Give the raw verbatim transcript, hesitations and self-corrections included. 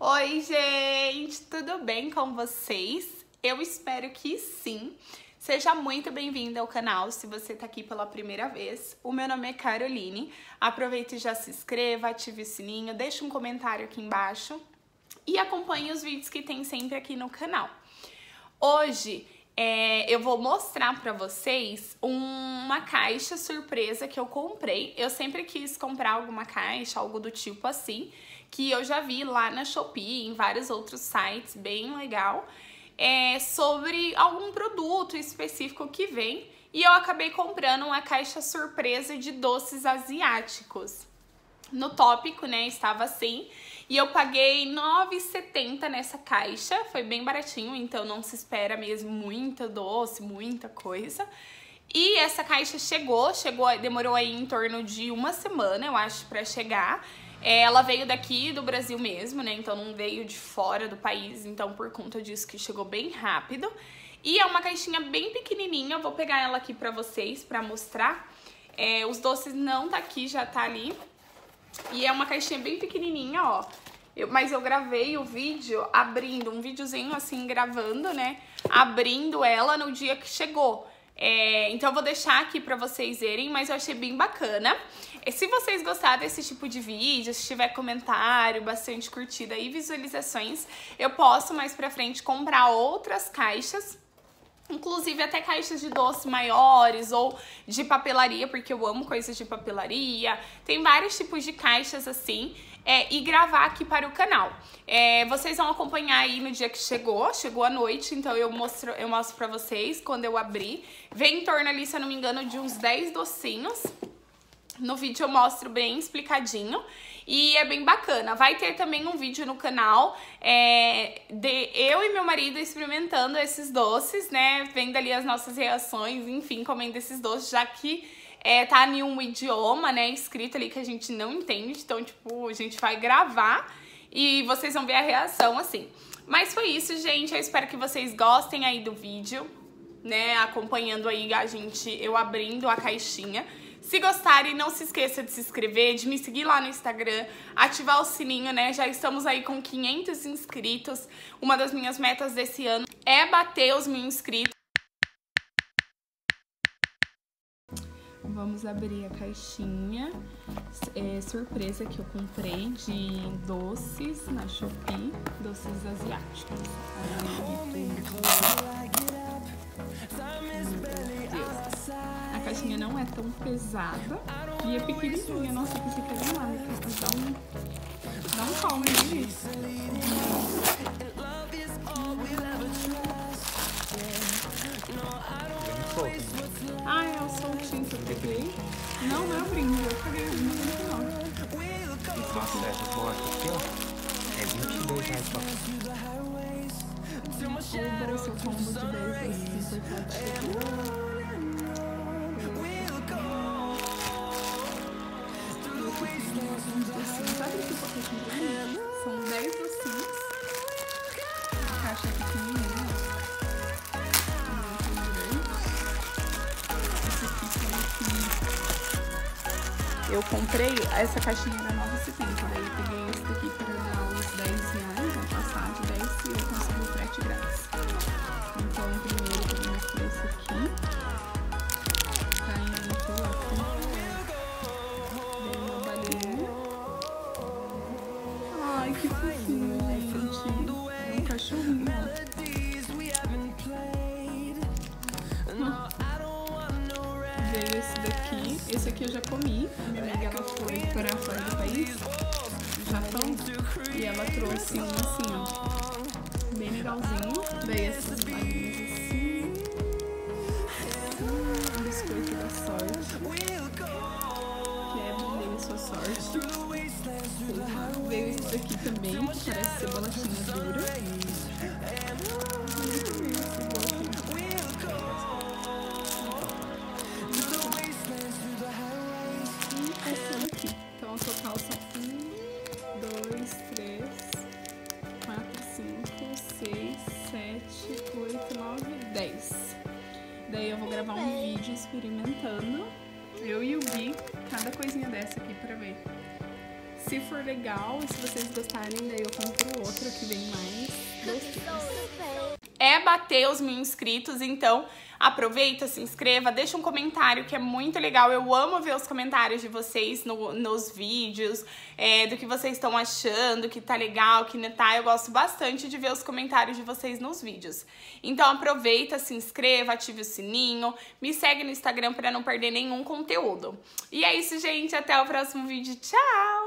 Oi, gente! Tudo bem com vocês? Eu espero que sim. Seja muito bem-vindo ao canal se você tá aqui pela primeira vez. O meu nome é Caroline. Aproveita e já se inscreva, ative o sininho, deixa um comentário aqui embaixo e acompanhe os vídeos que tem sempre aqui no canal. Hoje é, eu vou mostrar pra vocês uma caixa surpresa que eu comprei. Eu sempre quis comprar alguma caixa, algo do tipo assim, que eu já vi lá na Shopee, em vários outros sites, bem legal, é, sobre algum produto específico que vem. E eu acabei comprando uma caixa surpresa de doces asiáticos. No tópico, né, estava assim, e eu paguei nove reais e setenta centavos nessa caixa, foi bem baratinho, então não se espera mesmo muita doce, muita coisa. E essa caixa chegou, chegou, demorou aí em torno de uma semana, eu acho, pra chegar. Ela veio daqui do Brasil mesmo, né, então não veio de fora do país, então por conta disso que chegou bem rápido. E é uma caixinha bem pequenininha, eu vou pegar ela aqui pra vocês, pra mostrar. É, os doces não tá aqui, já tá ali. E é uma caixinha bem pequenininha, ó. Eu, mas eu gravei o vídeo abrindo, um videozinho assim, gravando, né? Abrindo ela no dia que chegou. É, então eu vou deixar aqui pra vocês verem, mas eu achei bem bacana. E se vocês gostaram desse tipo de vídeo, se tiver comentário, bastante curtida e visualizações, eu posso mais pra frente comprar outras caixas. Inclusive até caixas de doce maiores ou de papelaria, porque eu amo coisas de papelaria. Tem vários tipos de caixas assim, é, e gravar aqui para o canal. É, vocês vão acompanhar aí no dia que chegou, chegou à noite, então eu mostro, eu mostro pra vocês quando eu abrir. Vem em torno ali, se eu não me engano, de uns dez docinhos. No vídeo eu mostro bem explicadinho e é bem bacana. Vai ter também um vídeo no canal é, de eu e meu marido experimentando esses doces, né? Vendo ali as nossas reações, enfim, comendo esses doces, já que é, tá em um idioma, né, escrito ali que a gente não entende. Então, tipo, a gente vai gravar e vocês vão ver a reação assim. Mas foi isso, gente. Eu espero que vocês gostem aí do vídeo, né? Acompanhando aí a gente, eu abrindo a caixinha. Se gostarem, não se esqueça de se inscrever, de me seguir lá no Instagram, ativar o sininho, né? Já estamos aí com quinhentos inscritos. Uma das minhas metas desse ano é bater os mil inscritos. Vamos abrir a caixinha é, surpresa que eu comprei de doces na Shopee, doces asiáticos. A caixinha não é tão pesada e é pequenininha. Nossa, eu pensei que era nada. Dá um, dá um calma nisso. Ah, é o soltinho que eu peguei. Não, não é o brinde. Eu peguei o brinde no final. Nossa, essa boa aqui, ó. É vinte e dois reais só. O bolso combo de dez vezes chegou. Sabe esse pacotinho grande? São dez docinhos. A caixa é pequenininha. Esse aqui são aqui. Eu comprei, essa caixinha era nove reais e setenta centavos. Daí eu peguei esse daqui para dar os dez reais, vou passar de dez e eu consegui o frete grátis. Então primeiro eu vou mostrar esse aqui. Tá indo aqui, ó. Ai, que fofinho, gente. É um cachorrinho. Hum. Veio esse daqui. Esse aqui eu já comi. A minha amiga, ela foi para fora do país, Japão, e ela trouxe um assim, ó, bem legalzinho. Daí essas balinhas assim. Hum, um biscoito da sorte. Que é bem sua sorte. Veio esse daqui também, que parece ser bolachinha dura. E essa daqui. Então, o total são um, dois, três, quatro, cinco, seis, sete, oito, nove, dez. Daí eu vou gravar um vídeo experimentando, eu e o Gui, cada coisinha dessa aqui pra ver Se for legal e se vocês gostarem, daí eu compro outro que vem mais docinhos. É bater os mil inscritos, então aproveita, se inscreva, deixa um comentário que é muito legal. Eu amo ver os comentários de vocês no, nos vídeos, é, do que vocês estão achando, que tá legal, que não tá. Eu gosto bastante de ver os comentários de vocês nos vídeos. Então aproveita, se inscreva, ative o sininho, me segue no Instagram para não perder nenhum conteúdo. E é isso, gente. Até o próximo vídeo. Tchau!